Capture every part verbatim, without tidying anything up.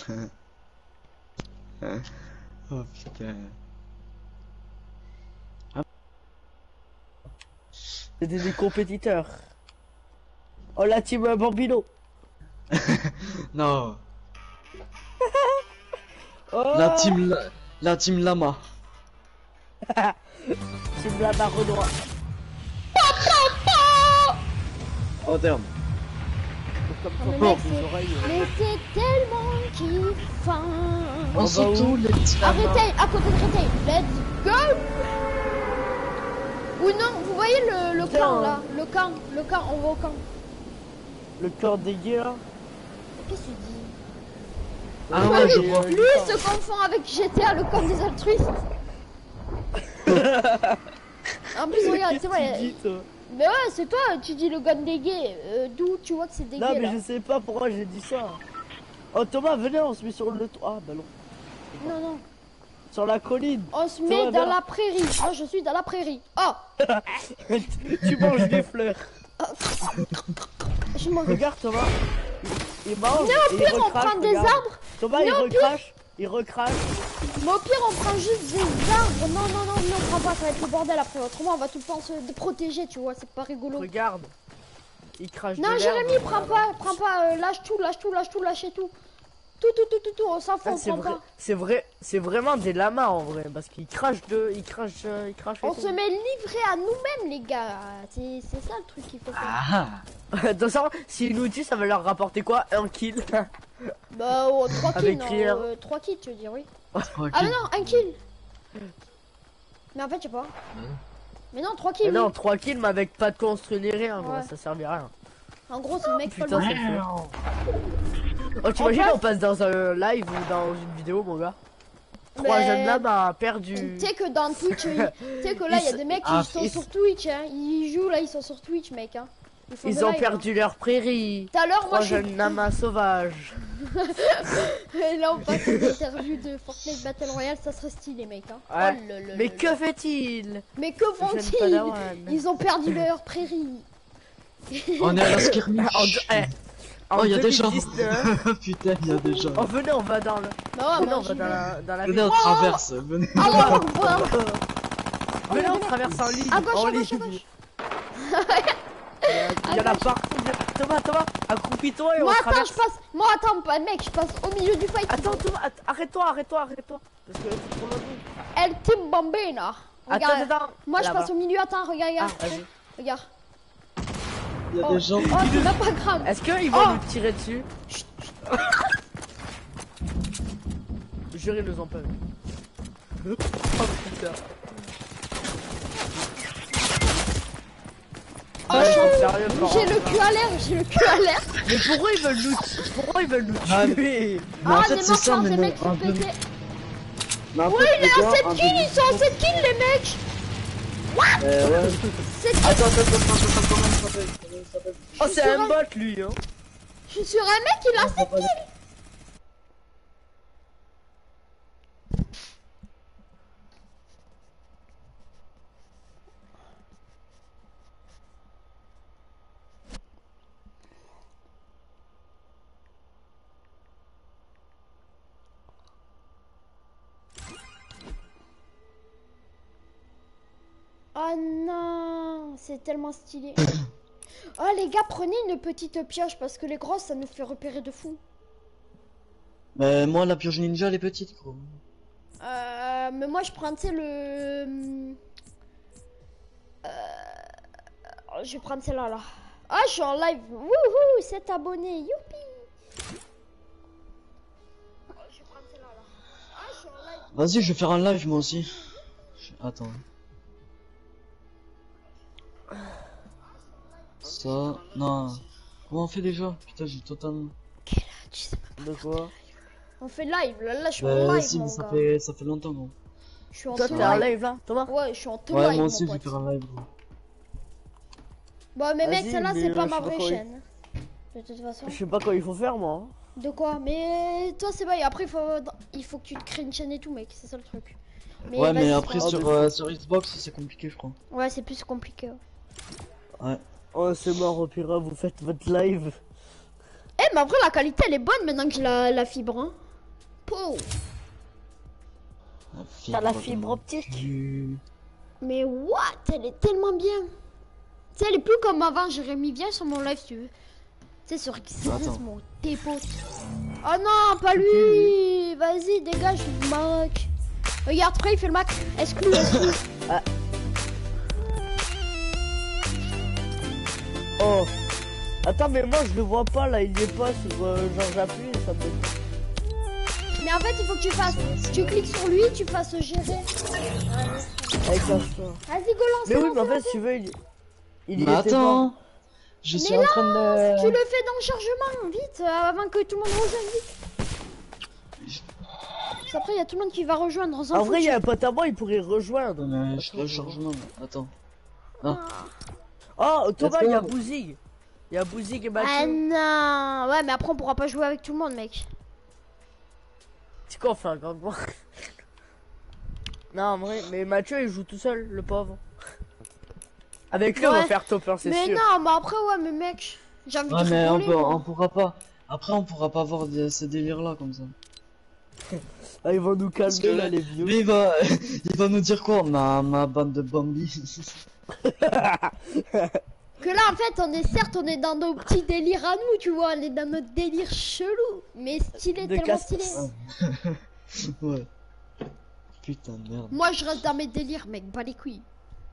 Oh putain. C'était des compétiteurs. Oh la team euh, Bambino. Non. Oh La team la... la team Lama. team la barre droit. Oh damn. Comme Oh, mais ça, mec, des c'est- oreilles. Mais c'est tellement kiffant. On va s'en où tous les petits Lama. Arrêtez, à côté de Créteil. Let's go. Ou non, vous voyez le, le Putain. camp là, le camp, le camp, on va au camp. Le corps dégueu là. Qu'est-ce que tu dis? Ah ouais, je vois. Lui se confond avec G T A, le camp des altruistes. En plus, regarde, c'est Tu vrai. dis, toi. Mais ouais, c'est toi, tu dis le gun des gays. Euh, D'où tu vois que c'est des Non gays mais là? je sais pas pourquoi j'ai dit ça. Oh Thomas, venez, on se met sur le toit. Ah bah non. Non, non. Sur la colline. On se Ça met va dans bien. la prairie. Moi, je suis dans la prairie. Oh, Tu manges des fleurs. je m'en Regarde Thomas. Il, il mange. Mais au et il pire, on recrache, prend des regarde. arbres. Thomas Mais il au pire- recrache. Il recrache. Mais au pire, on prend juste des arbres. Non, non, non, non, on prend pas. Ça va être le bordel après. Autrement, on va tout le temps se protéger, tu vois. C'est pas rigolo. Regarde. Il crache Non, de Jérémy, l'herbe. prends pas, prends pas. euh, lâche tout, lâche tout, lâche tout, lâchez tout. Tout, tout, tout, tout, tout. On s'en fout, Ah, on c'est prend vrai, pas. c'est vrai, c'est vraiment des lamas en vrai, parce qu'ils crachent de, ils crachent, euh, ils crachent. On se met livré à nous-mêmes, les gars. C'est c'est ça le truc qu'il faut faire. Ah. De toute façon, s'ils nous tuent, ça va leur rapporter quoi? Un kill. Bah, oh, trois kills, Avec non. rire. euh, trois kills, tu veux dire, oui. Ok. Ah, mais non, un kill. Mais en fait, je sais pas. Mais non, trois kills. Mais non, oui. trois kills, mais avec pas de construit ni rien, moi, Ouais. ça servait à rien. En gros, c'est le mec Putain, follement. c'est le Oh, t'imagines, passe- on passe dans un live ou dans une vidéo, mon gars? Trois Mais- jeunes lamas perdus. Tu sais que dans Twitch, il- tu sais que là, il y a Ils- des mecs qui ah, sont ils- sur Twitch, hein. Ils jouent là, ils sont sur Twitch, mec, hein. font Ils des ont lives, perdu leur prairie. hein. Tout à l'heure, moi, Trois je suis... jeunes lamas sauvages. Et là, on passe une interview de Fortnite Battle Royale, ça serait stylé, mec, hein. Ouais. Oh, le, le, Mais le, que fait-il? Mais que Jeune font-ils? Padawan. Ils ont perdu leur prairie. On est à la skirmish. En, eh, en Oh, il y a des gens. deux mille dix-neuf. Putain, il y a des gens. Oh, venez, on va dans le. Bah ouais, Venez, moi, on va j'y dans vais. la, dans la Venez, ville. on traverse. Venez. Ah, ouais, ouais, ouais. Venez, on traverse en ligne. À gauche, en à gauche, à ligne. gauche. Il y en a partout. Thomas, Thomas, accroupis-toi et Moi, on attends, traverse. je passe. Moi, attends, pas mec, je passe au milieu du fight. Attends, Thomas, att- arrête-toi, arrête-toi, arrête-toi. Parce que c'est trop loin de nous. El Team Bambina. Attends, Regarde. attends. Moi, je Là-bas. passe au milieu. Attends, regarde, Ah, regarde. vas-y. Regarde. Il y a Oh, des gens. oh, c'est même pas grave. Est-ce qu'ils vont Oh. nous tirer dessus? Jure, ils nous ont pas vu. Oh putain. Oh, Ouais, je suis ils en- sont sérieux, Florent. J'ai le cul à l'air, j'ai le cul à l'air. Mais pourquoi ils veulent nous, pourquoi ils veulent nous Ah, tuer? Mais en Ah, fait, des c'est ça, marchands, mais des non, mecs qui en se deux- pétaient. mais en Ouais, fait, il les est à gars, sept en kills, ils sont à sept kills, les mecs. Euh, ouais. sept kills. Attends, attends, attends, attends, comment il s'appelle? Comment il s'appelle? Oh, c'est sur un un- bot lui, hein. Je suis sur un mec, il a sept kills. Oh non, c'est tellement stylé. Oh les gars, prenez une petite pioche parce que les grosses, ça nous fait repérer de fou. Mais moi, la pioche ninja, elle est petite, gros. Euh, mais moi je prends, tu sais, le... Euh, je vais prendre celle-là, là. Ah, je suis en live. Wouhou, sept abonnés, youpi. Je vais prendre celle-là, là. Ah, je suis en live. Vas-y, je vais faire un live, moi aussi. Je- Attends. Ça... Non. Comment on fait déjà? Putain, j'ai totalement... Quel âge, tu sais pas. De quoi? On fait live, là, là je suis en Bah, live, si, mon mais ça gars. fait... ça fait longtemps, gros. Je suis en Toi, te t'es en live. live là, Thomas? Ouais, je suis en te Ouais, live, moi mon aussi, je vais pote. faire un live, gros. Bon, mais mec, Vas-y, celle-là, mais, c'est euh, pas je ma sais pas vraie quoi il- chaîne. De toute façon. Je sais pas quoi il faut faire, moi. De quoi? Mais toi, c'est pas. Et après, il faut... il faut que tu te crées une chaîne et tout, mec. C'est ça le truc. Ouais, mais vas-y, après, c'est pas sur, grave. euh, sur Xbox, c'est compliqué, je crois. grave. Ouais, c'est plus compliqué. Ouais. Oh, c'est mort, au pire, vous faites votre live. Eh, mais en vrai, la qualité, elle est bonne maintenant que j'ai la, la fibre. Hein. Pou. T'as la fibre optique. Du- Mais what? Elle est tellement bien. Tu sais, elle est plus comme avant. Jérémy, viens sur mon live si tu veux. Tu sais, sur X R S, Attends. mon tes potes. Oh non, pas lui. Vas-y, dégage, Mac. Regarde, après, il fait le Mac. Exclu, exclu. Oh. Attends, mais moi je le vois pas là, il est pas sur euh, genre j'appuie et ça me met. Mais en fait, il faut que tu fasses. Tu cliques sur lui, tu fasses gérer. Avec un chat. Vas-y, go, lance. Mais oui, lance, mais en fait, lance. si tu veux, il, il y Mais était attends, je Mais suis en train de. Tu le fais dans le chargement, vite, euh, avant que tout le monde rejoigne, vite. Parce qu'après, il y a tout le monde qui va rejoindre. On s'en pas. En fout, vrai, il y tu- a un pote à moi, il pourrait rejoindre. Mais je suis là, le chargement. là. Attends. Non. Oh, Thomas, Let's il y a go. Bouzig. Il y a Bouzig et Ah Mathieu. non. Ouais, mais après, on pourra pas jouer avec tout le monde, mec. C'est quoi, on fait un grand grand Non, en vrai, mais Mathieu, il joue tout seul, le pauvre. Avec lui, on Ouais. va faire topper, c'est Mais sûr. non, mais après, ouais, mais mec. J'ai envie Ouais, de mais on, rigoler, peut, moi. on pourra pas. Après, on pourra pas voir des- ces délires là comme ça. Ah, ils vont nous Parce calmer, que là, les vieux. lui, il va, il va nous dire quoi, ma, ma bande de Bambi. Que là, en fait, on est certes, on est dans nos petits délires à nous, tu vois. On est dans notre délire chelou. Mais stylé, De tellement casse- stylé. Ouais. Putain de merde. Moi, je reste dans mes délires, mec. Bas les couilles.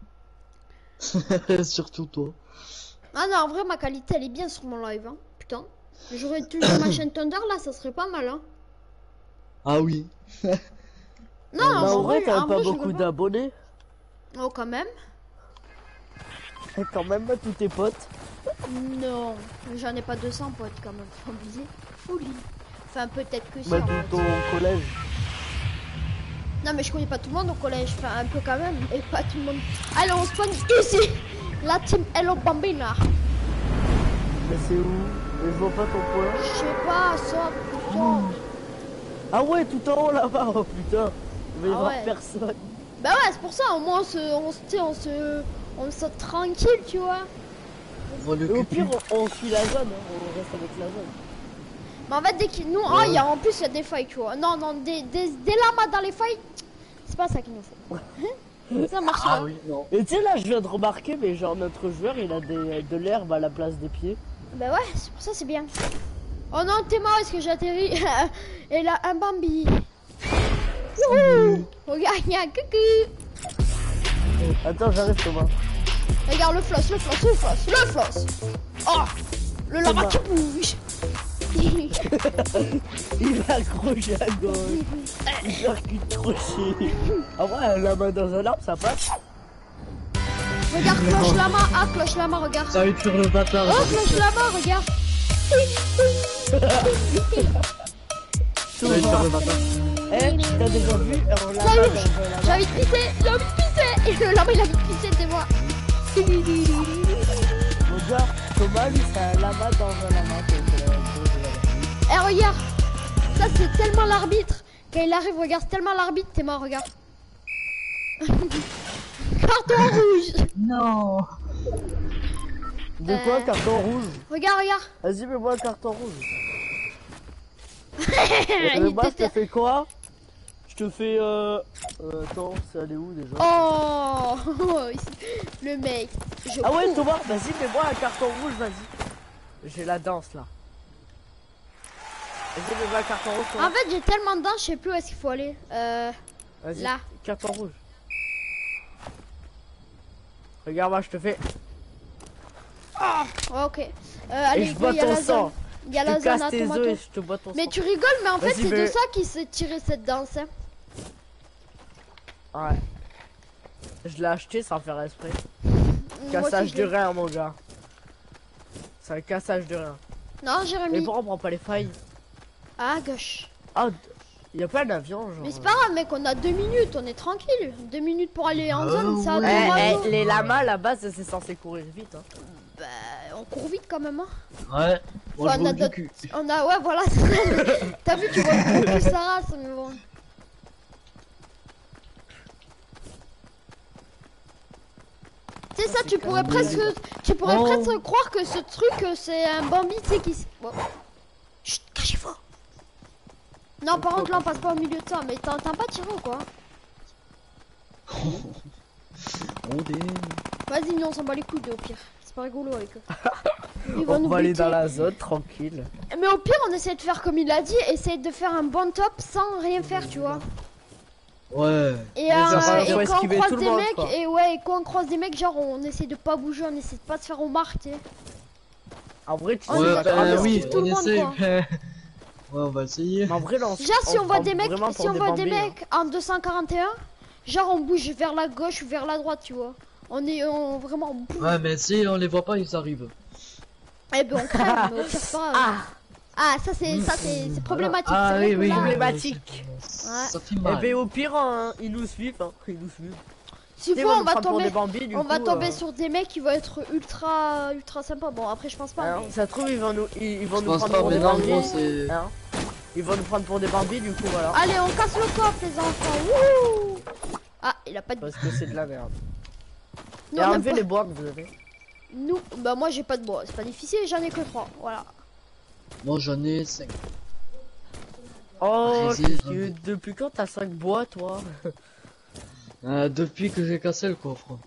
Surtout toi. Ah non, en vrai, ma qualité, elle est bien sur mon live, hein. Putain. J'aurais toujours ma chaîne Thunder, là, ça serait pas mal, hein. Ah oui. Non, Mais en vrai, t'as en pas vrai, je beaucoup rigole d'abonnés. Oh, quand même. Et quand même, tous tes potes. Non, j'en ai pas deux cents potes quand même, faut oublier. Folie. Enfin, peut-être que si. Bah, en de fait. ton collège. Non, mais je connais pas tout le monde au collège, enfin, un peu quand même, et pas tout le monde. Allez, on spawn ici. La team Hello Bambina. Mais c'est où? Mais je vois pas ton point. Je sais pas, ça, putain. Ah ouais, tout en haut là-bas, oh putain. Il va y Ah avoir ouais. personne. Bah ouais, c'est pour ça, au moins on se, on se, tu sais, on se, on se tranquille, tu vois. On voit le Et au cul. pire, on, on suit la zone, hein. On reste avec la zone. Mais en fait, dès qu'il nous, ah, il y a, en plus, il y a des failles, tu vois. Non, non, des, des, des lamas dans les failles, c'est pas ça qu'il nous faut. Ça marche Ah pas. oui, non. Et tu sais, là, je viens de remarquer, mais genre, notre joueur, il a des, de l'herbe à la place des pieds. Bah ouais, c'est pour ça, c'est bien. Oh non, t'es mort, est-ce que j'ai atterri? Et là, un Bambi. Youhou. Regarde, il y a un coucou. Attends, j'arrive, Thomas. Regarde le floss, le floss, le floss, le floss. Oh, le lama Thomas. qui bouge. Il va accrocher à gauche. Il va accrocher. Ah ouais, la main dans un arbre, ça passe. Regarde, cloche lama, ah, cloche lama, regarde. Ça va être sur le bâtard. Oh, cloche lama, regarde. Ça va être sur le bâtard. Eh, t'as déjà vu un lama Ça y est, dans un lama? j'ai envie de pisser, j'ai envie de pisser. Et le lama, il a envie de pisser, c'est moi. Mon gars, Thomas, lui, c'est un lama dans un lama. c'est la même chose, voilà. Eh, regarde. Ça, c'est tellement l'arbitre. Quand il arrive, regarde, c'est tellement l'arbitre, t'es mort, regarde. Carton rouge. Non. De quoi, Euh. carton rouge? Regarde, regarde. Vas-y, mets-moi un carton rouge. Il Euh, moi, je te était- fais quoi? Je te fais euh... euh, attends, c'est allé où déjà? Oh, le mec. Je Ah ouais, cours. Thomas, vas-y, mets-moi un carton rouge, vas-y. J'ai la danse là. Vas-y, mets-moi un carton rouge, Thomas. En fait, j'ai tellement de dents, je sais plus où est-ce qu'il faut aller. Euh, Vas-y, là. carton rouge. Regarde, moi, je te fais. ouais, ok. Euh, allez, Et je go, bois il y a ton la sang. zone. Il y a Je la te zone casse à tes tomato. œufs et je te bois ton Mais sang. tu rigoles, mais en fait, Vas-y, c'est de mais- ça qu'il s'est tiré cette danse. Hein. Ouais. Je l'ai acheté sans faire esprit. Moi Cassage aussi, je de l'ai- rein, mon gars. C'est un cassage de rein. Non, Mais Jérémy. pourquoi on prend pas les failles? Ah, gauche. Ah, il y a pas d'avion, genre. Mais c'est pas grave, mec, on a deux minutes, on est tranquille. Deux minutes pour aller en Ah zone, ça ouais. va Eh, tomato. eh, les lamas, la base, c'est censé courir vite. Hein. Bah, on court vite quand même, hein. Ouais. Moi, Enfin, je on vois a du d'autres- cul. On a, ouais, voilà, c'est ça. T'as vu, tu vois le gros cul, ça race, mais bon. Tu sais, ça, tu pourrais presque, tu pourrais Oh. presque croire que ce truc, euh, c'est un Bambi, tu sais, qui... s- Bon. Chut, cachez-vous. Non, par contre, là, on passe pas au milieu de ça. Mais t'as t'as pas tiré ou quoi? On est... Vas-y, nous, on s'en bat les couilles, au pire. C'est pas rigolo avec eux. Ils vont On nous va aller buter. dans la zone, tranquille. Mais au pire, on essaie de faire comme il a dit, essayer de faire un bon top sans rien faire, tu vois. Ouais. Et, Mais euh, ça, et faut quand on esquiver croise tout le des monde, mecs, quoi. et ouais, et quand on croise des mecs, genre on essaie de pas bouger, on essaie de pas se faire remarquer, tu sais. En vrai, tu On Ouais, est- sais, bah, on grave, oui, esquive tout on le monde, essaie. quoi. mais- Ouais, on va essayer. Mais en vrai, là, on, Genre si on, voit prend des mecs, vraiment si pour on voit des bambins, hein. mecs en deux cent quarante et un, genre on bouge vers la gauche ou vers la droite, tu vois. On est on, vraiment on bouge. Ouais, mais si on les voit pas, ils arrivent. Eh ben on crève, mais au pire c'est pas grave. Ah, Ah ça c'est ça c'est c'est problématique, Ah, c'est vrai oui, que oui, là- problématique. Ça fait Eh mal. ben, au pire, hein, ils nous suivent, hein. Ils nous suivent. S'il Tu sais, faut ils vont on nous va prendre pour tomber des bambins, du on va coup, tomber euh, sur des mecs qui vont être ultra ultra sympas. Bon après je pense pas. hein, mais- ça se trouve, ils vont nous, ils, ils vont Je nous pense prendre pas, pour mais des non, bambins. gros, c'est... Hein. Ils vont nous prendre pour des bambins, du coup, voilà. Allez on casse le coffre les enfants. Wouhou. Ah il a pas de Parce que c'est de la merde. Non, Et même enlevez pas. les bois que vous avez. Nous, bah moi j'ai pas de bois, c'est pas difficile, j'en ai que trois, voilà. Moi, j'en ai cinq. Oh, Vas-y, qu'est-ce vas-y. que- depuis quand t'as cinq bois, toi? Euh, depuis que j'ai cassé le coffre.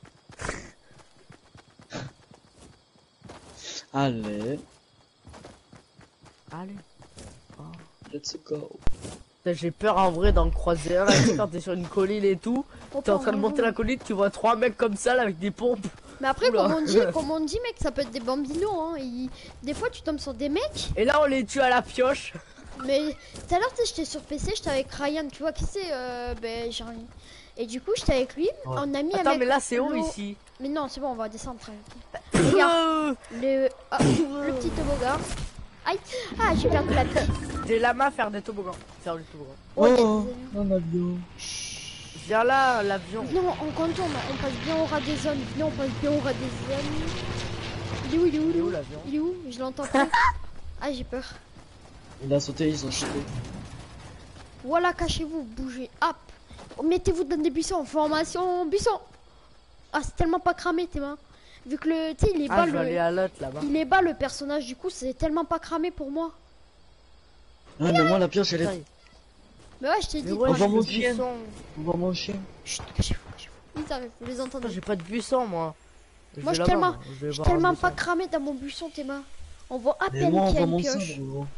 Allez, Allez. let's go. Putain, j'ai peur en vrai d'en croiser un là, tu sais, quand t'es sur une colline et tout. Oh, T'es en train de pardon. monter la colline, tu vois trois mecs comme ça là avec des pompes. Mais après, Oula. comme on dit, comme on dit, mec, ça peut être des bambinos, hein. Ils- Des fois, tu tombes sur des mecs, Et là on les tue à la pioche. mais tout à l'heure, tu sais, j'étais sur P C, j'étais avec Ryan, tu vois qui c'est, euh, ben, j'ai rien. Et du coup, j'étais avec lui, on a mis un Attends, mec. mais là c'est haut l'eau- ici. Mais non, c'est bon, on va descendre très vite. Regarde, le, ah, le petit toboggan. Aïe, ah, j'ai perdu la petite. Des lamas faire des toboggans. Faire du toboggan. Oh, il y a Oh, des- un avion. Viens là, l'avion. Non, on contourne, on passe bien au ras des zones. Non, on passe bien au ras des zones. Il est où, il est où, Il est il est où où l'avion? Il est où Je l'entends pas. Ah, j'ai peur. Il a sauté, ils ont sauté. Voilà, cachez-vous, bougez. Hop. Mettez-vous dans des buissons. Formation buisson. Ah, c'est tellement pas cramé tes mains. Vu que le. Tu sais, il est Ah, bas je vais aller le. à l'autre là-bas. Il est bas le personnage, du coup, c'est tellement pas cramé pour moi. Ah, mais moi, la pioche, elle Putain, est... Mais ouais, je t'ai Mais dit. ouais, On quoi. va j'ai mon le chien. buisson. On voit mon chien. Chut, cachez-vous, cachez-vous. Ils arrivent, vous les entendez. Putain, j'ai pas de buisson moi. Moi, vais je suis là-bas, tellement- moi. Je vais Je suis voir un tellement buisson. pas cramé dans mon buisson, tes mains. On voit à Mais peine moi, on qu'il y a voit une mon pioche. sabre, gros.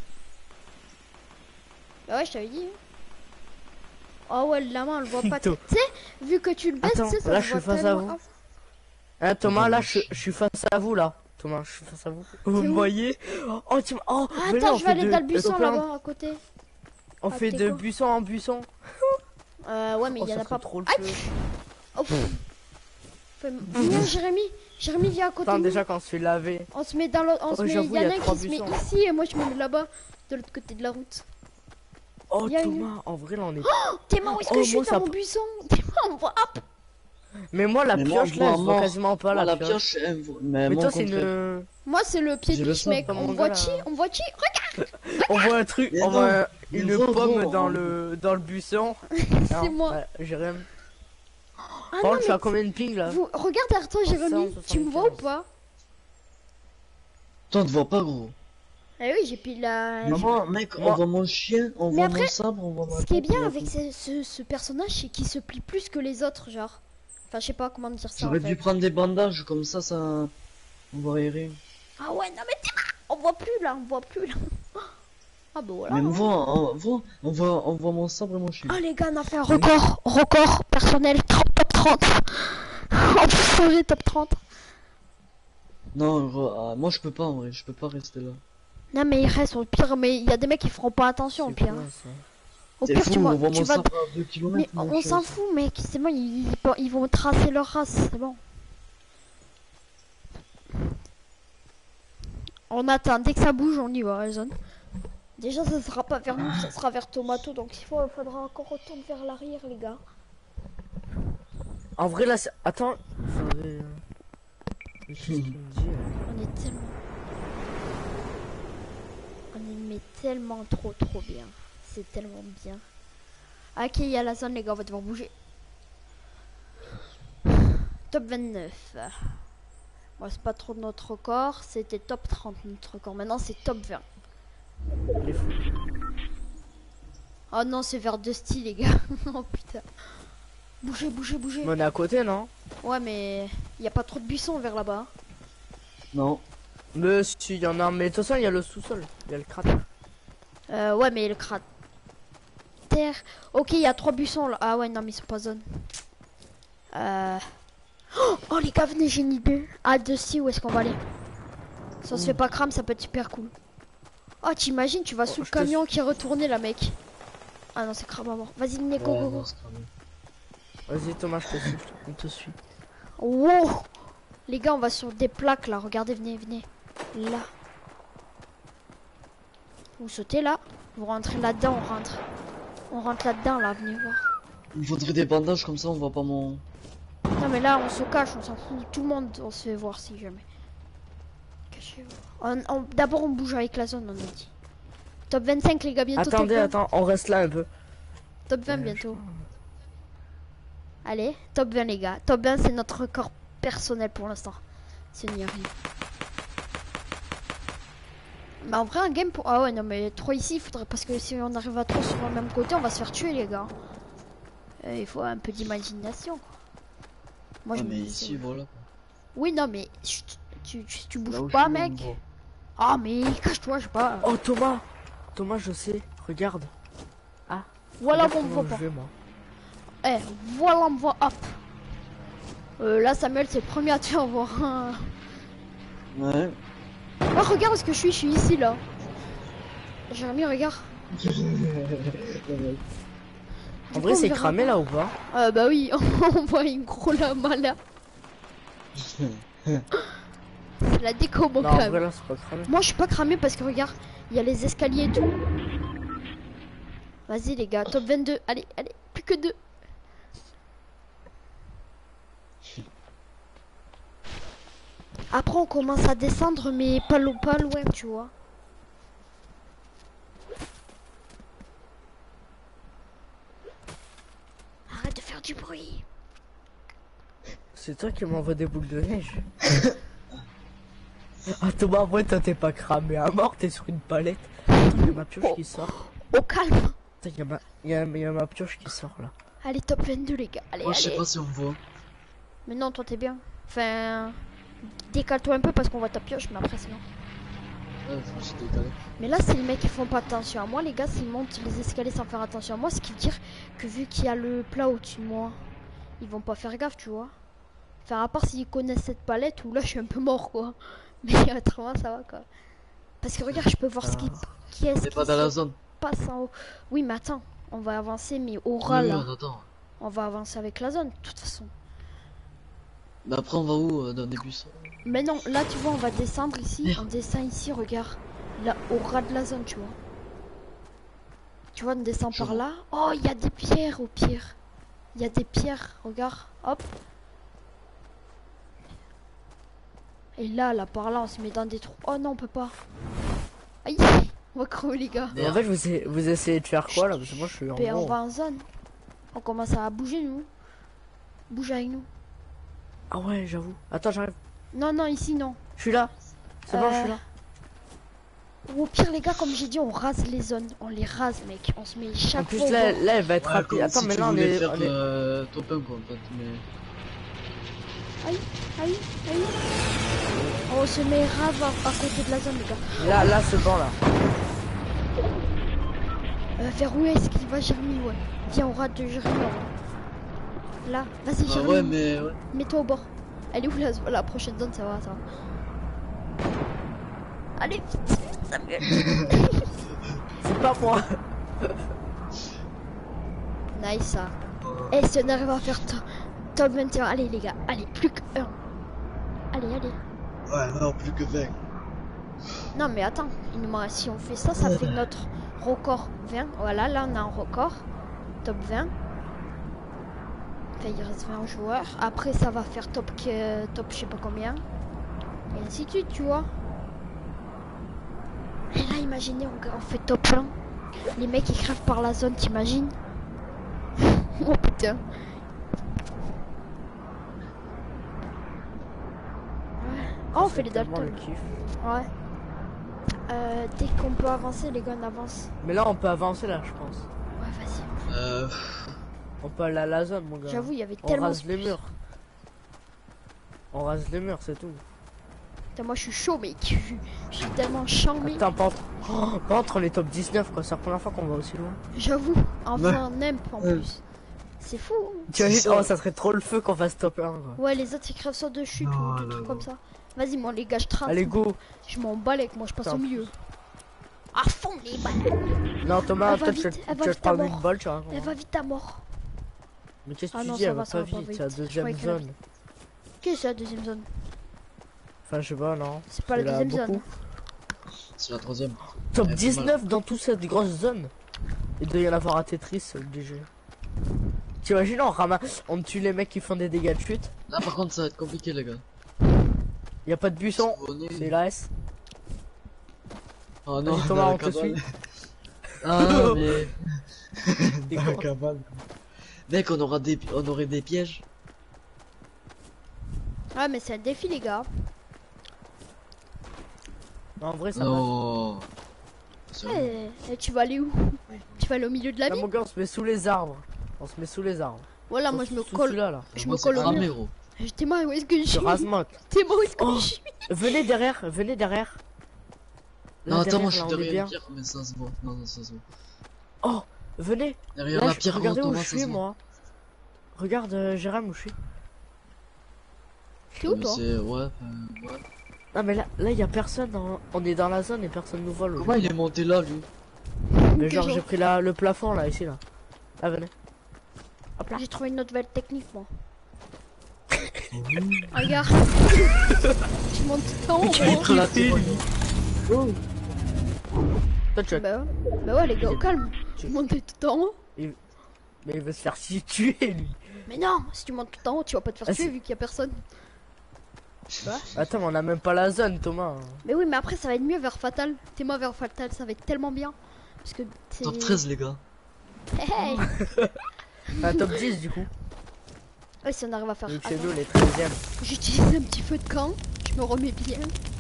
Bah ouais, je t'avais dit. Oh ouais, la main, on le voit pas. Tu Tout. sais, vu que tu le baisses, Attends, tu sais, ça là, se je voit suis face à tellement. vous. Ah, Hein, Thomas, Oh, là, mon je, je suis face à vous là. Thomas, je suis face à vous. Vous où me voyez? Oh, tu Oh, Ah, venez, attends, on je fait vais aller de- dans le buisson on fait un- là-bas à côté. On Ah, fait t'es de quoi buisson en buisson. Euh, ouais, mais Oh, il y en ça a ferait pas. trop le Aïe. feu. Oh, pff. Fais- Viens, Jérémy. Jérémy, viens à côté. Attends, de nous. déjà quand on se fait laver. On se met dans l'autre. On Oh, se met. j'avoue, Il y en il y a a un trois qui se met buissons. ici et moi je me mets là-bas, de l'autre côté de la route. Oh, Il y a une- Thomas, en vrai, là, on est. Oh, t'es mort, où est-ce que Oh, je suis moi, dans ça mon p- buisson? T'es mort, on voit. Hop. Mais moi, la Mais moi, pioche on là, voit elle se voit mort. quasiment pas Moi, la la pioche. pioche, elle voit- mais Mais moi, toi, au c'est contraire. une. Moi, c'est le pied J'ai de le biche, sang, mec. comme On mon voit gars, chi, là. on voit chi. Regarde, On voit un truc, Mais on non. voit Mais une gros, pomme gros, dans on- le dans le buisson. c'est Non, moi. ouais, Jérémy. Ah Oh, non, je suis à mais combien de ping là? vous, regarde derrière toi, Oh, Jérémy. cent Tu me vois ou soixante-quinze. pas? Toi, on te voit pas, gros. Eh oui, j'ai pris la. Mais moi, mec, on Moi- voit mon chien, on Mais voit après, mon sabre, on voit ma Ce qui est tête, bien on voit avec tout. ce, ce, ce personnage, c'est qu'il se plie plus que les autres, genre. Enfin, je sais pas comment dire ça. En J'aurais fait. dû prendre des bandages, comme ça, ça... On voit rien. Ah ouais, non mais tiens, on voit plus là, on voit plus là. Ah bah voilà. Mais on voit, on voit, on voit, on voit mon sabre et mon chien. Ah les gars, on a fait un record, record personnel, trente, top trente. On peut changer top trente. Non, gros, ah, moi je peux pas en vrai, je peux pas rester là. Non mais il reste au pire, mais il y a des mecs qui feront pas attention au C'est pire. quoi, hein. ça? Au C'est pire, fou, tu, vois, on voit tu mon vas. sabre à deux Mais kilomètres. on, mon on chien s'en aussi. fout, mec. C'est bon, ils, ils vont tracer leur race, c'est bon. On attend, dès que ça bouge, on y va, la zone. Déjà, ça sera pas vers nous, ça sera vers Tomato, donc il faut, faudra encore retourner vers l'arrière, les gars. En vrai là, c'est- attends. Faudrait, euh, qu'est-ce qu'il me dit, là On est tellement. On est mais tellement trop trop bien. C'est tellement bien. Ok, il y a la zone, les gars, on va devoir bouger. Top vingt-neuf. Bon, c'est pas trop notre record. C'était top trente notre record. Maintenant, c'est top vingt. Il est fou. Oh non, c'est vers de style, les gars. Oh putain. Bougez, bougez, bougez. Mais on est à côté, non? Ouais, mais il y a pas trop de buissons vers là-bas. Non. Mais si, il y en a. Mais de toute façon, il y a le sous-sol. Il y a le cratère. Euh, ouais, mais le cratère. Ok, il y a trois buissons là. Ah ouais, non, mais ils sont pas zone. Euh... Oh, oh, les gars, venez, j'ai une idée. Ah, de si, où est-ce qu'on va aller? Si on se fait pas crame, ça peut être super cool. Oh, t'imagines, tu vas sous Oh, le je te camion qui est retourné là, mec. Ah non, c'est crabe à mort. Vas-y, venez, go, Ouais, go, go. non, c'est cramé. Vas-y, Thomas, je te suis. On te suit. Wow. Les gars, on va sur des plaques là. Regardez, venez, venez. Là. Vous sautez là. Vous rentrez là-dedans, on rentre. On rentre là-dedans, là, venez voir. Il me faudrait des bandages comme ça, on voit pas mon. Non, mais là, on se cache, on s'en fout. Tout le monde, on se fait voir si jamais. Cachez-vous. On- on- D'abord, on bouge avec la zone, on a dit. Top vingt-cinq, les gars, bientôt. Attendez, top vingt. attends, on reste là un peu. Top vingt, bientôt. Allez, top vingt, les gars. Top vingt, c'est notre record personnel pour l'instant. Si on y arrive. Mais en vrai, un game pour. Ah ouais, non, mais trois ici, il faudrait. Parce que si on arrive à trois sur le même côté, on va se faire tuer, les gars. Euh, il faut un peu d'imagination, quoi. Moi, Ah, je me mais dis, ici, c'est- voilà. Oui, non, mais chut, tu, tu, tu Là bouges où je pas, suis, mec. on voit. Ah, mais cache-toi, je sais pas. Oh, Thomas. Thomas, je sais. Regarde. Voilà, Regarde on me comment voit je pas. vais, moi. Eh, voilà, on me voit, hop. Euh, là, Samuel, c'est le premier à te faire voir. Hein. Ouais. Oh, regarde ce que je suis, je suis ici, là. Jérémy, regarde. En Du vrai, coup, on c'est verra cramé pas. là ou pas? Euh, bah oui, on voit une gros lama, là. C'est la déco, mon Non, en quand vrai, même. là, c'est pas cramé. Moi, je suis pas cramé parce que, regarde, il y a les escaliers et tout. Vas-y, les gars, top vingt-deux. Allez, allez, plus que deux. Après, on commence à descendre, mais pas, lo- pas loin, tu vois. Arrête de faire du bruit. C'est toi qui m'envoie des boules de neige. Ah, Thomas, en vrai, toi, t'es pas cramé à mort, t'es sur une palette. Il y a ma pioche qui sort. Au calme. Il y, a ma... il y, a... il y a ma pioche qui sort là. Allez, top vingt-deux, les gars. Allez, Moi, je sais allez. pas si on voit. Mais non, toi, t'es bien. Enfin, décale-toi un peu parce qu'on voit ta pioche, mais après, c'est non. Ouais, je me suis décalé. Mais là, c'est les mecs qui font pas attention à moi, les gars. S'ils montent les escaliers sans faire attention à moi, ce qui veut dire que vu qu'il y a le plat au-dessus de moi, ils vont pas faire gaffe, tu vois. Enfin, à part s'ils connaissent cette palette où là, je suis un peu mort, quoi. Mais autrement, ça va, quoi. Parce que regarde, je peux voir ce qui, qui est-ce T'es qui pas dans la se zone. passe en haut. Oui, mais attends, on va avancer, mais au Oui, ras, oui, là. on attend. On va avancer avec la zone, de toute façon. Mais après, on va où euh, dans des bus? Mais non, là, tu vois, on va descendre ici. On descend ici, regarde. Là, au ras de la zone, tu vois. Tu vois, on descend Je par vois. là. Oh, il y a des pierres, au pire. Il y a des pierres, regarde. Hop. Et là, là, par là, on se met dans des trous. Oh non, on peut pas. Aïe, on va crever, les gars. Et en fait, vous, essayez- vous essayez de faire quoi là? Parce que moi, je suis en Et on haut. va en zone. On commence à bouger, nous. Bouge avec nous. Ah ouais, j'avoue. Attends, j'arrive. Non, non, ici, non. Je suis là. C'est bon, je suis Euh, là. Ou au pire, les gars, comme j'ai dit, on rase les zones. On les rase, mec. On se met chaque En plus, fois au là, bord. là, elle va être Ouais, rapide. comme Attends, si mais tu là, on voulais est. faire on est- euh, top un, quoi, en fait. Mais... Aïe, aïe, aïe. On se met rave à, à côté de la zone, les gars. Là, là, c'est bon là. Euh, vers où est-ce qu'il va, Jérémy? Ouais. Viens, on rate de Jérémy. ouais. Là, vas-y, Ah Jérémy. ouais, mais... Ouais. Mets-toi au bord. Elle est où la, la prochaine zone? Ça va, ça va. Allez, vite, Samuel. C'est pas moi. Nice, ça. Et si on arrive à faire to- top vingt et un, allez, les gars. Allez, plus qu'un. Allez, allez. Ouais, non, plus que vingt. Non, mais attends. Il nous manque- Si on fait ça, ça fait notre record vingt. Voilà, là, on a un record. Top vingt. Enfin, il reste vingt joueurs. Après, ça va faire top, que, top je sais pas combien. Et ainsi de suite, tu vois. Et là, imaginez, on, on fait top un. Les mecs, ils crèvent par la zone, t'imagines? Oh putain. Ouais. Oh, on fait les Tellement Dalton. le kiff. Ouais. Euh, dès qu'on peut avancer, les gars, on avance. Mais là, on peut avancer là, je pense. Ouais, Euh... On peut aller à la zone, mon gars. J'avoue, il y avait On tellement... rase les murs. On rase les murs, c'est tout. Putain, moi, je suis chaud, mec. Je suis- je suis tellement charmé. Attends, pas entre... Oh, pas entre les top dix-neuf, quoi. C'est la première fois qu'on va aussi loin. J'avoue, enfin, un imp en Ouais. plus. C'est fou. hein. Tu imagines, ça. oh, ça serait trop le feu qu'on fasse top un, quoi. Ouais, les autres, ils crèvent sur de chute Non, ou des non, trucs non. comme ça. Vas-y, moi, les gars, je trace. Allez, go. Je m'en bats avec moi, je passe Putain. au milieu. À fond, les balles. Non, Thomas, Elle va peut-être que vite, tu elle va tu vas vite te à prendre mort. une balle, tu vois. Elle va vite à mort. Mais qu'est-ce que Ah tu non, dis, ça elle va, va ça pas va pas vite, vite. c'est la Je deuxième croyais qu'elle allait zone. Qu'est-ce que c'est la deuxième zone? Enfin, je sais pas, non. C'est pas la Il y en a deuxième zone. beaucoup. C'est la troisième. Top Elle fait dix-neuf dans toute cette grosse zone. Il doit y en avoir à Tetris, obligé. T'imagines, on ramasse, on tue les mecs qui font des dégâts de chute. Là par contre ça va être compliqué les gars. Y a pas de buisson, On est- c'est la S. Oh non, Vas-y, Thomas, dans la on te cabane. suit. Ah mais... T'es Dans la con. cabane. Mec on aura des... on aurait des pièges. Ah, mais c'est un défi, les gars. Non, en vrai, ça va. Non. Sérieux. Eh, eh, tu vas aller où? Tu vas aller au milieu de la Là, vie? mon gars, on se met sous les arbres. On se met sous les arbres. Voilà, moi, je me Sous colle. celui-là, là. Je Moi, me c'est colle au cramé, mur. gros. T'es moi, où est-ce que je suis? Sur Razmok. T'es moi, où est-ce que Oh. je suis? Venez derrière, venez derrière. Là, Non attends moi je derrière, suis là, on est derrière bien. la pierre mais ça se voit. Non non ça se voit. Oh, venez. Derrière Là, la je- pierre regardez gros, où Thomas, je ça suis, se voit. moi. Regarde, euh, Jérém, où je suis. T'es où, Mais toi? c'est... ouais, euh, ouais. Non, mais là, là, y a personne. hein. On est dans la zone et personne nous voit. le Comment il est monté là lui? Mais Ok, genre, genre. j'ai pris la, le plafond, là, ici, là. Ah, venez. Hop là. J'ai trouvé une nouvelle technique, moi. Regarde. Tu montes tout en haut, Tu moi. Entre la kiffé, pierre. lui. Oh. Toi, tu vas... Bah ouais. Bah ouais, les gars, au calme. Tu- Tu montes tout en haut. Mais il veut se faire si tuer, lui. Mais non, si tu montes tout en haut, tu vas pas te faire Ah, tuer c'est- vu qu'il y a personne. Attends, mais on a même pas la zone, Thomas. Mais oui, mais après, ça va être mieux vers Fatal. T'es moi vers Fatal, ça va être tellement bien. Parce que c'est. Top treize les gars. Hey, hey. Enfin, top dix, du coup. Ouais, si on arrive à faire. Donc, c'est Attends, nous, les treizième. j'utilise un petit feu de camp. Je me remets bien.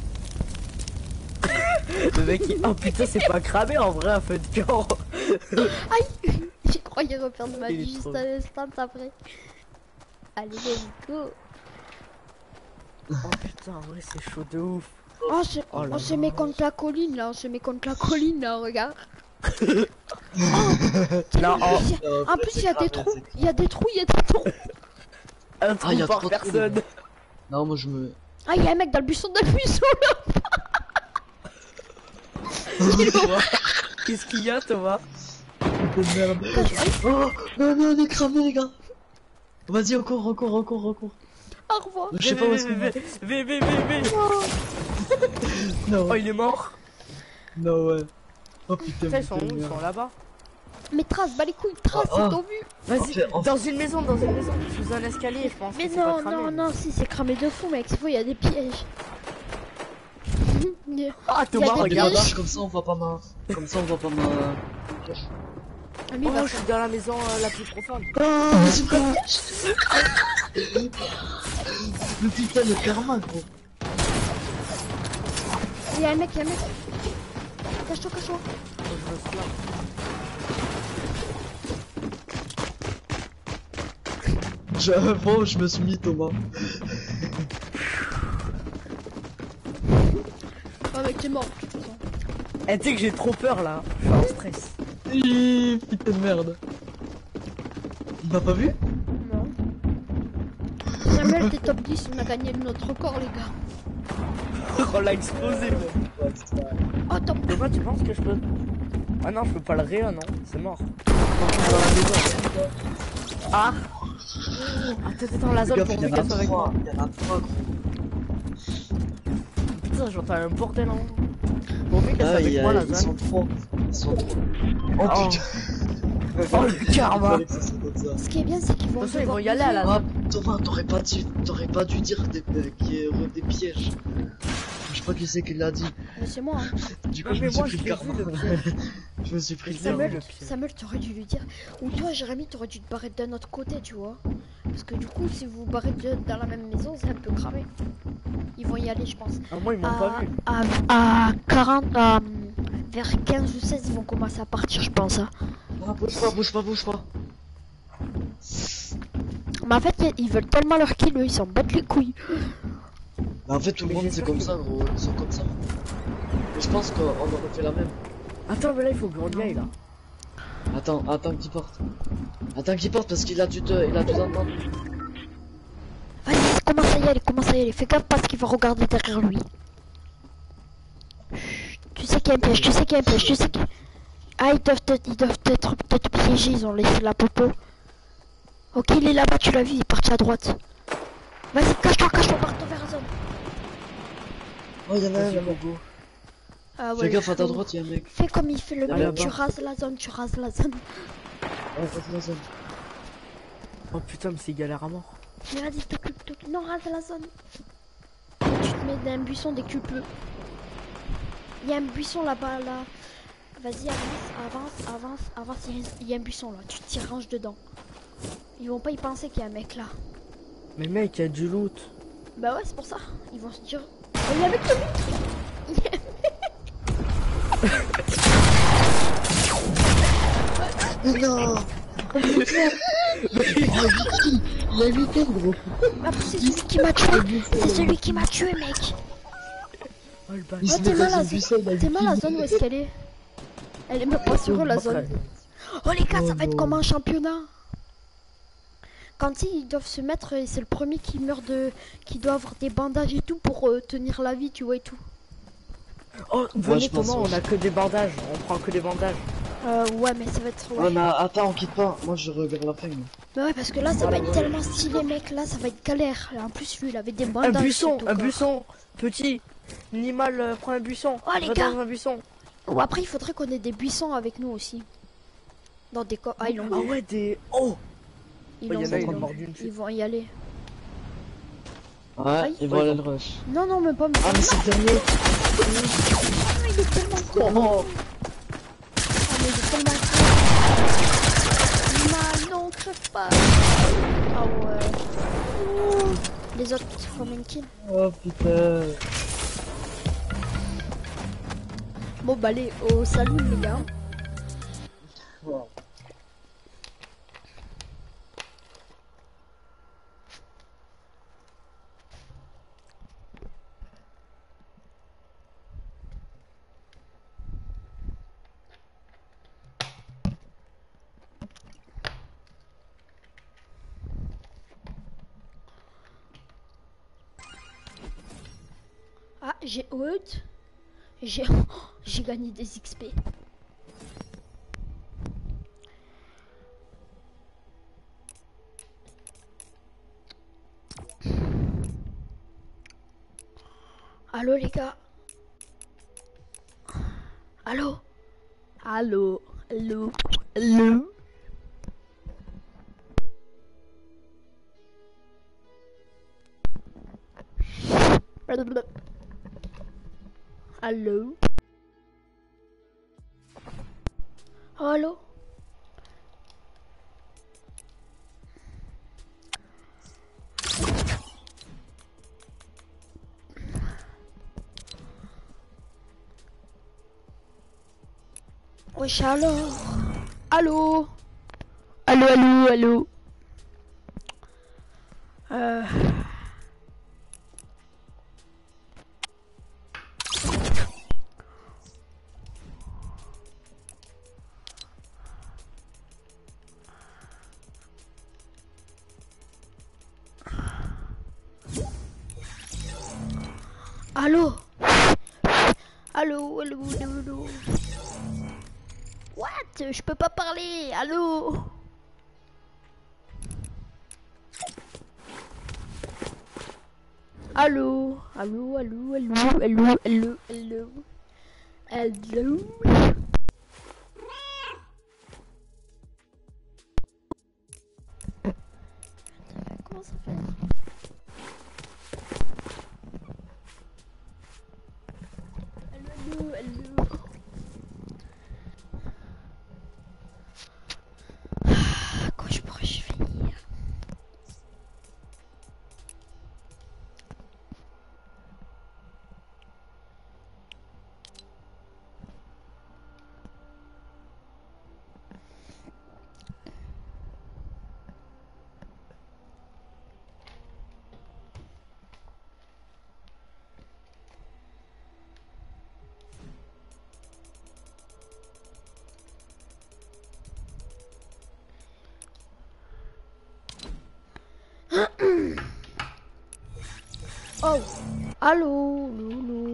Le mec, il... oh putain, c'est pas cramé en vrai, un feu de camp. Aïe. J'ai croyé refaire de ma Il est vie juste trop- à l'instant après. Allez, let's go. Oh putain, en vrai, c'est chaud de ouf. Oh, on se, Oh là on se là. met contre la colline là. On se met contre la colline là, regarde. Là, en, Euh, En plus, c'est il y a des cramé, trous. c'est- Il y a des trous, il y a des trous. un trou Ah, y a par trop de trous, personne. les Non moi je me... Ah, il y a un mec dans le buisson, dans le buisson là. Qu'est-ce qu'il y a, Thomas? de merde. Oh non non on est cramé les gars. Vas-y encore encore encore encore. Au revoir. Je sais pas où est-ce qu'on va. V, V, V, V. Non Oh, il est mort. non ouais. Oh putain. Putain, ils sont putain, où? Ils merde. sont là-bas. Mais trace, bas les couilles, trace, Oh, c'est oh. ton vu. Vas-y, Enfin, enfin. dans une maison, dans une maison. Sous un escalier, je pense. Mais que c'est pas non, cramé. non, non, si c'est cramé de fou, mec, c'est faux, il y a des pièges. Ah, Il y Thomas, a des regarde. pièges. Comme ça on voit pas ma... Comme ça on voit pas ma... Ah, lui, il Oh, va je suis dans la maison euh, la plus profonde. Oh, c'est pas... Le putain de karma gros. Il y a un mec, il y a un mec. Cache-toi, cache-toi. Oh, je me souviens. Je... Bon je me suis mis Thomas. Oh, mec, t'es mort, de toute façon. Eh, tu sais que j'ai trop peur là. Je suis en stress. Ih, putain de merde. Il m'a pas vu? Non. Samuel, t'es top dix, on a gagné notre record, les gars. On l'a explosé, même. Oh, top. Et moi, tu penses que je peux. Ah non, je peux pas le réa, non. C'est mort. Ah. Attends, attends, la zone Gars, pour il y en lui a qu'elle soit avec trois, moi. il y en a trois gros. Putain, j'entends un bordel en haut. Pour lui qu'elle soit Ah, il avec y moi, a... la Ils zone. sont trop. Ils sont trop. Oh Oh. putain. Oh, le karma. Il fallait que ça soit comme ça. Ce qui est bien, c'est qu'ils vont. Attention, ils devoir vont y aller à la Ah, Thomas, t'aurais pas dû, t'aurais pas dû dire des, euh, qu'il y aurait des pièges. Je sais pas qui c'est qui l'a dit. Mais c'est moi. Hein. Du coup, Non, je mais me suis moi, pris je le l'ai karma. vu, le piège. Je me suis pris le Je l'ai vu, karma. le piège. Samuel, t'aurais dû lui dire. Ou toi, Jérémy, t'aurais dû te barrer d'un autre côté, tu vois. Parce que du coup, si vous vous barrez de- dans la même maison, c'est un peu cramé. Ils vont y aller, je pense. Ah, moi, ils m'ont À, pas vu. à, à quarante, à, vers quinze ou seize, ils vont commencer à partir, je pense. Hein. Ah, bouge pas, bouge pas, bouge pas. Mais en fait, ils veulent tellement leur kill, eux, ils s'en battent les couilles. Bah, en fait, tout le Mais monde c'est j'espère comme que- ça, gros. Ils sont comme ça. Mais je pense qu'on aurait fait la même. Attends, mais là, il faut qu'on y aille, là. Attends, attends qu'il porte. Attends qu'il porte parce qu'il a tout, euh, il a tout entendu. Vas-y, commence à y aller, commence à y aller. Fais gaffe parce qu'il va regarder derrière lui. Chut, tu sais qu'il y a un piège, tu sais qu'il y a un piège, tu sais que... Ah, ils doivent être, ils doivent être peut-être piégés, ils ont laissé la popo. Ok, il est là-bas, tu l'as vu, il est parti à droite. Vas-y, cache-toi, cache-toi, part vers la zone. Oh, il y en a un Vas-y, là-bas. go, go. Ah Fais gaffe à ta chaud. droite, il y a un mec. Fais comme il fait le Ah, mec, là-bas. tu rases la zone, tu rases la zone. Oh, vas-y, la zone. Oh putain, mais c'est galère à mort. Mais vas-y, t'occupes, t'occupes. Non, rase la zone. Tu te mets dans un buisson dès que tu peux. Il y a un buisson là-bas, là. Vas-y, avance, avance, avance, avance. Il y a- il y a un buisson là, tu t'y ranges dedans. Ils vont pas y penser qu'il y a un mec là. Mais mec, il y a du loot. Bah ouais, c'est pour ça. Ils vont se dire... Oh, il y a un mec qui Il y a un Non. Oh, il a huit kills, gros. Après, c'est celui qui m'a tué. C'est celui qui m'a tué, mec. Oh le bâtard. Il Oh, se t'es met mal dans la une buisson, il a zone. T'es huit mal la kills. zone, où est-ce qu'elle est? Elle est même pas sur eux, la zone. Oh les gars, ça va être comme un championnat. Quand ils doivent se mettre, et c'est le premier qui meurt de... qui doit avoir des bandages et tout pour euh, tenir la vie, tu vois, et tout. Oh, Moi, venez je pense Thomas, on aussi. a que des bandages. On prend que des bandages. Euh, ouais, mais ça va être... Oh, Ouais. mais attends, on quitte pas. Moi, je regarde la fin. moi. Mais ouais, parce que là, ça va être tellement stylé, mec. Là, ça va être galère. Et en plus, lui, il avait des Un bandages. buisson, sur tout un corps. buisson. Petit. Minimal, euh, prends un buisson. Oh, les Va gars. dans un buisson. Ou après, il faudrait qu'on ait des buissons avec nous aussi. Dans des corps. Ah, ils l'ont Ah vu. ouais, des... Oh Ils il l'ont y en a, vu, ils ils ont l'ont mordu vu. une chute. Ils vont y aller. Ouais, Aïe. ils vont Ouais, aller ils le rush. Non, non, mais pas... Ah, mais c'est le dernier. Ah, il est tellement con. Oh, Ah, mais il est tellement con. Man, non, crève pas. Ah ouais. Les autres font une kill. Oh putain. Bon, bah allez, au salut les gars. Wow. Ah, j'ai Wood. J'ai j'ai gagné des X P. Allô les gars. Allô. Allô. Allô. Allô. Allô. Allô. Wesh alors. Allô. Allô, allô, allô. Euh... Allô. Allô, allô, allô, allô. What? Je peux pas parler. Allô. Allô. Allô, allô, allô, allô, allô, allô. Allô. Comment ça fait? Allô, allô, allô. Ah, quand je pourrais finir? Oh. Allô, loulou.